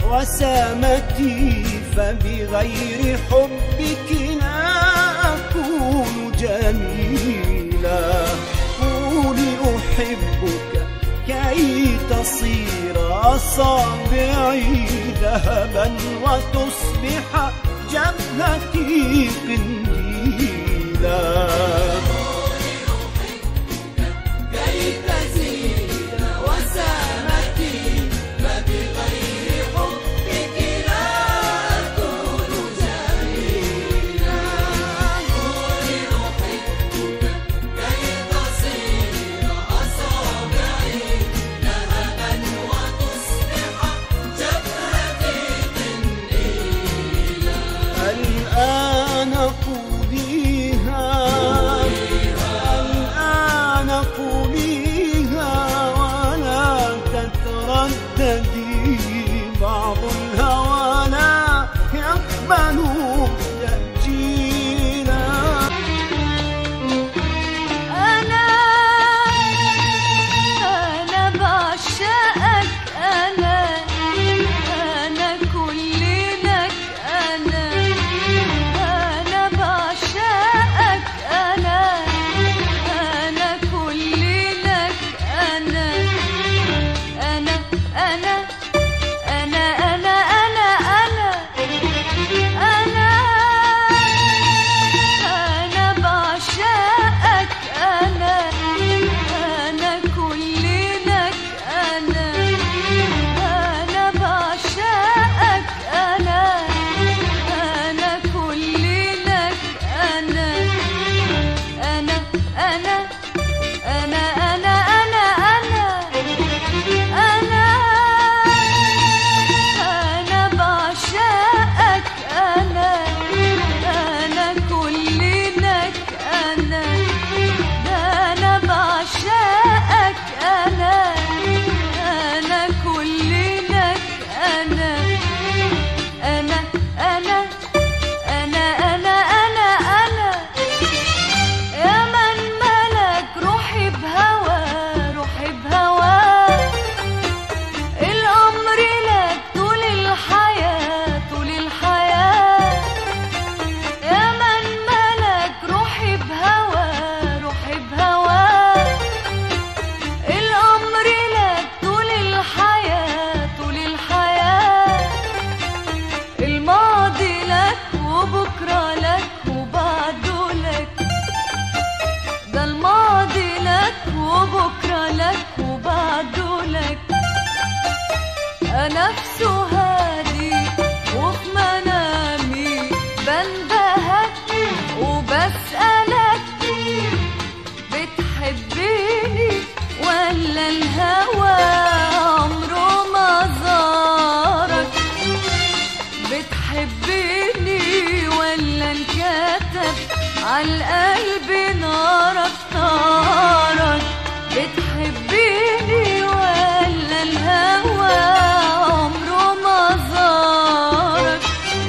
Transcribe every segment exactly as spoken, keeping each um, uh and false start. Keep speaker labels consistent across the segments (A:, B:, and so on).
A: وسامتي، فبغير حبك لا أكون جميلا. قولي أحبك كي تصير أصابعي ذهبا وتصبح جبهتي قنديلا. بعض الهوى لا يقبل تأجيلا.
B: أنا أنا بعشقك، أنا أنا كل لك، أنا أنا بعشقك، أنا أنا كل لك، أنا أنا أنا نفسه هادي وفي منامي بندهك وبسألك بتحبيني ولا الهوى عمره ما زارك؟ بتحبيني ولا انكتب عالقلب نارك نارك؟ بتحبيني ولا الهوى عمره ما زارك؟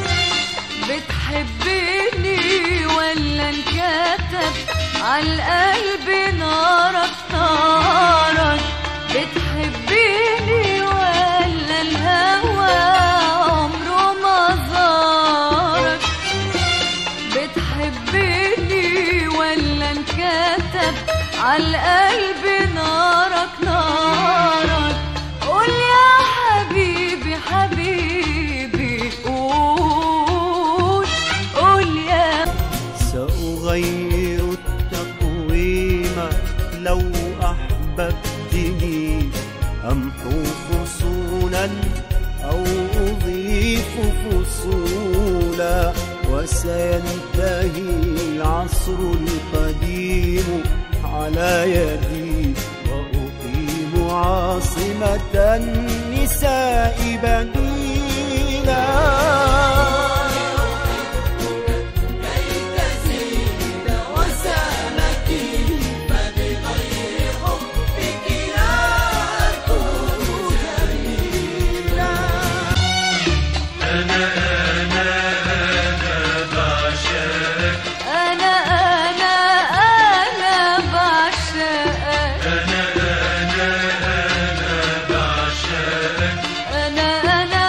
B: بتحبيني ولا انكتب عالقلب نارك نارك؟ بتحبيني ولا الهوى عمره ما زارك؟ بتحبيني ولا انكتب عالقلب نارك نارك؟ قول يا حبيبي حبيبي قول قول يا.
A: سأغير التقويم لو أحببتني، أمحو فصولا أو أضيف فصولا، وسينتهي العصر القديم على يدي، وأقيم عاصمة النساء بديلا.
B: أنا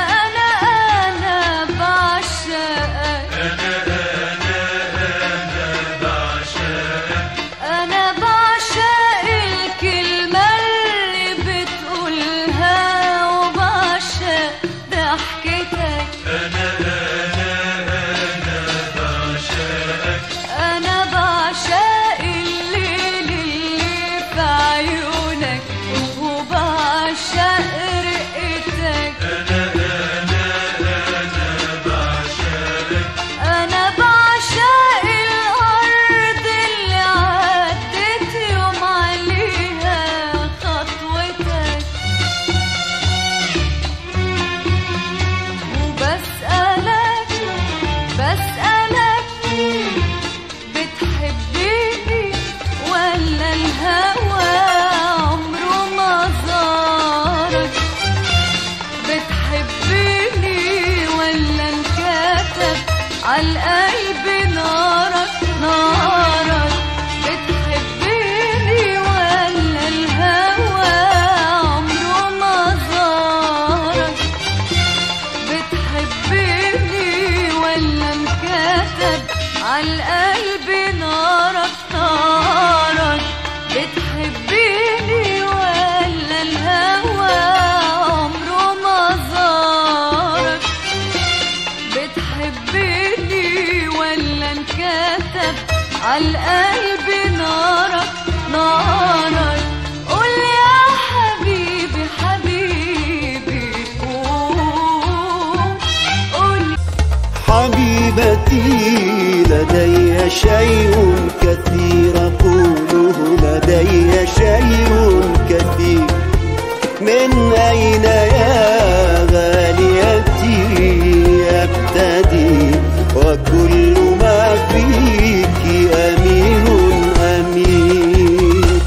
A: شيء كثير أقوله، لدي شيء كثير. من أين يا غاليتي أبتدي؟ وكل ما فيك أمين أمين.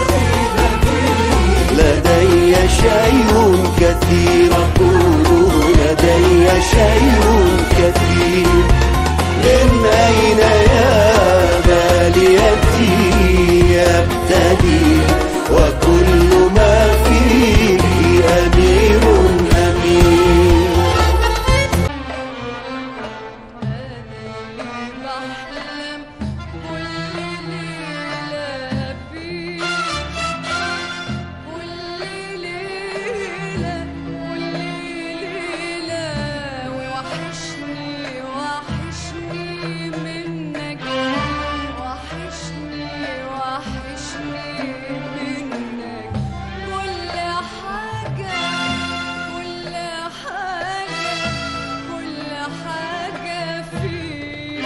A: لدي شيء كثير أقوله، لدي شيء كثير. من أين يا غاليتي أبتدي؟ وكل ما فيك أمير أمين.
B: بحلم كل ليلة بيك، كل ليلة كل ليلة، ووحشني وحشني منك، وحشني وحشني منك. كل حاجة كل حاجة كل حاجة فيك.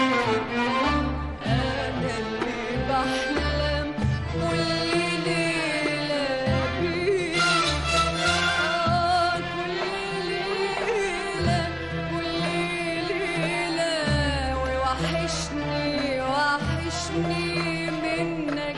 B: أنا اللي بحلم كل ليلة بيك، آه كل ليلة كل ليلة، ووحشني وحشني منك،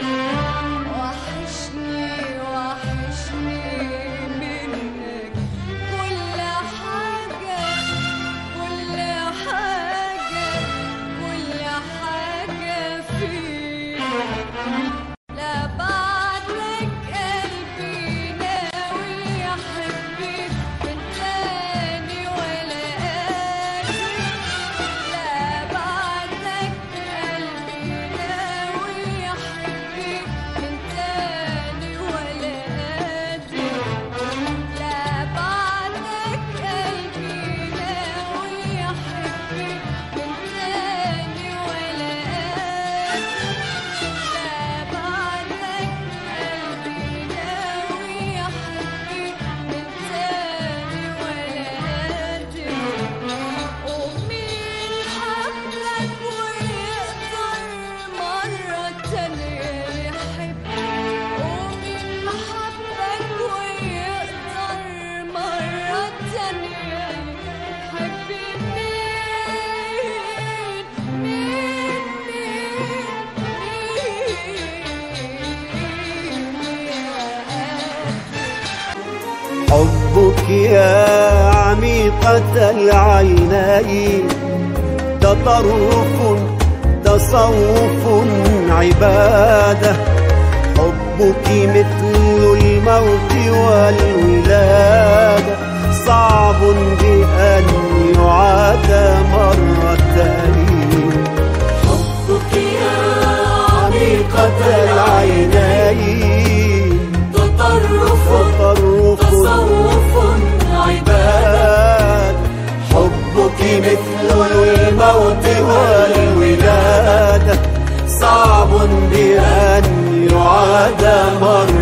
B: وحشني وحشني منك. كل حاجة كل حاجة كل حاجة فيك. لا بعدك قلبي ناوي أحبك من تاني ولا قادر. لا بعدك قلبي ناوي أحبك من تاني ولا قادر. لا بعدك قلبي ناوي أحبك من تاني ولا قادر. لا بعدك قلبي ناوي أحبك من تاني ولا قادر. ومين حبك ويقدر مرة تانية يحب؟ ومين حبك ويقدر مرة تانية يحب؟ مين مين مين؟
A: حبك يا عميقة العينين تطرف تصوف عبادة. حبك مثل الموت والولادة، صعب بأن يعاد مرتين.
B: حبك يا
A: عميقة العينين
B: تطرف
A: تطرف
B: تصوف عبادة.
A: حبك مثل الموت والولادة، صعب بأن يعاد مرة